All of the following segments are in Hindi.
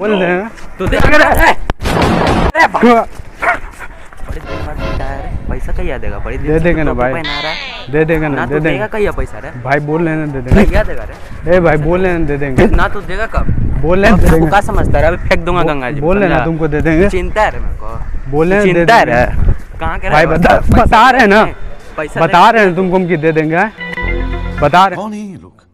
बोल रहे हैं तो दे। पैसा कहीं देगा? बड़ी दे देंगे ना भाई, दे देंगे ना, दे देंगे। कहीं पैसा रे भाई बोल रहे हैं दे देंगे। क्या देगा रे? ए भाई बोल रहे हैं दे देंगे ना। तू देगा कब? बोल रहे हैं दे देंगे। क्या समझता है? अभी फेंक दूंगा गंगा जी। बोल रहे हैं तुमको दे देंगे। चिंता है मेरे को। बोल रहे हैं चिंता है कहाँ के भाई? बता रहे हैं ना, पैसा बता रहे हैं तुमको हम कि दे देंगे। बता रहे कौन है ये लोग?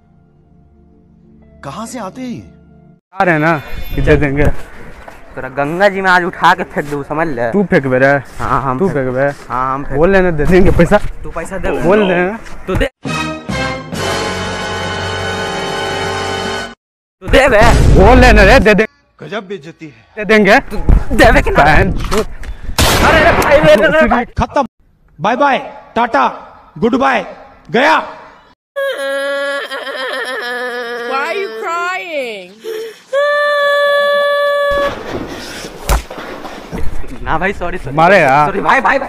कहाँ से आते हैं? बता रहे हैं ना कि दे देंगे। तेरा गंगा जी में आज उठा के फेंक दूँ, समझ ले। तू फेंक बेरा। हाँ हम तू फेंक बे। हाँ हम बोल रहे हैं दे देंगे पैसा। तू पैसा दे। बोल रहे हैं तू दे। तू दे बे। बोल रहे हैं रे दे दे। गजब बेइज्जती है। दे देंगे। देवे कि ना? अरे भाई मेरे खत्म। Bye bye, tata, good bye, गया। Why are you crying? ना भाई सॉरी मारे यार। सॉरी भाई भाई भाई।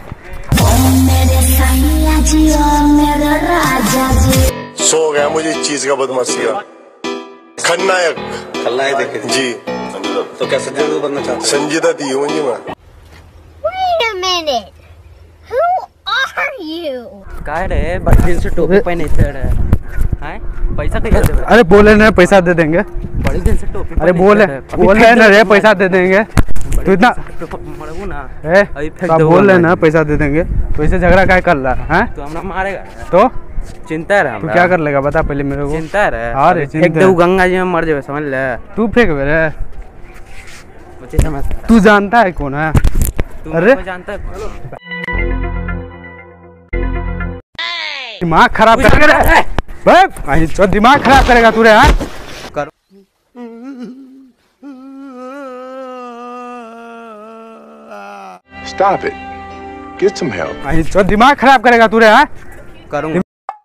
सो गया मुझे इस चीज का बदमाशी का। खलनायक देखे जी। तो क्या संजीदा बनना चाहते? संजीदा दी हूँ मैं। Wait a minute. Who are you? काय रे बड़े दिन से टोपी पहने थे रे? हैं? पैसा कहीं देगा? अरे बोले ना पैसा दे देंगे। बड़े दिन से टोपी। अरे बोल रहे ना रे पैसा दे देंगे। तू इतना मरगू ना। बोल रहे ना पैसा दे देंगे, तो ऐसे झगड़ा क्या कर रहा है? तो हमरा मारेगा तो चिंता है। तू क्या कर लेगा बता पहले मेरे को। चिंता है। अरे फेंक दे गंगा जी में मर जाए, समझ ले। तू फेंक बेरे। मुझे समझ। तू जानता है कौन है? अरे जानता है? दिमाग खराब करेगा। दिमाग खराब करेगा तू रे। Stop it. Get some help. दिमाग खराब करेगा तू रे। करूँगा।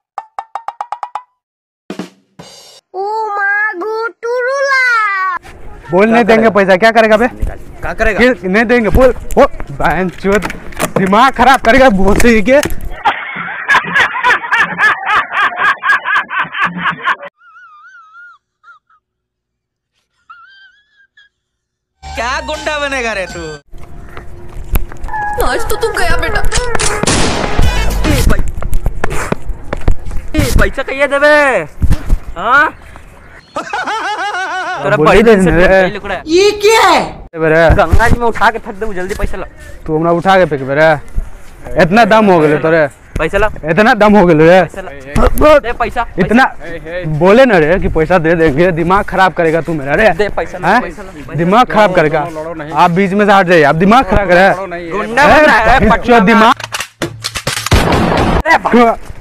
बोल नहीं देंगे पैसा, क्या करेगा बे? क्या करेगा? नहीं देंगे बोल। ओ बहन चोद, दिमाग खराब करेगा बोलते के। क्या गुंडा बनेगा रे तू? आज तो तुम गया बेटा। पैसा कहिए देवे? हाँ? बड़ी दिन से ये क्या है? गंगा जी में उठा के फेंक दे, जल्दी पैसा ला। तू हमरा उठा के फेंक बेरा। इतना दम हो गए तोरे? पैसा ला। इतना दम हो गए रे? दे पैसा। इतना बोले ना रे कि पैसा दे देंगे। दिमाग खराब करेगा तू मेरा रे। दे पैसा ला, पैसा ला। दिमाग खराब करेगा। आप बीच में से हट जाइए, आप दिमाग खराब करे। गुंडा बन रहा है। दिमाग